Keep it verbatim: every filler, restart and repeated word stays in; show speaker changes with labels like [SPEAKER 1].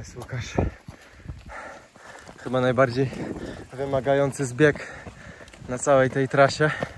[SPEAKER 1] jest Łukasz. Chyba najbardziej wymagający zbieg na całej tej trasie.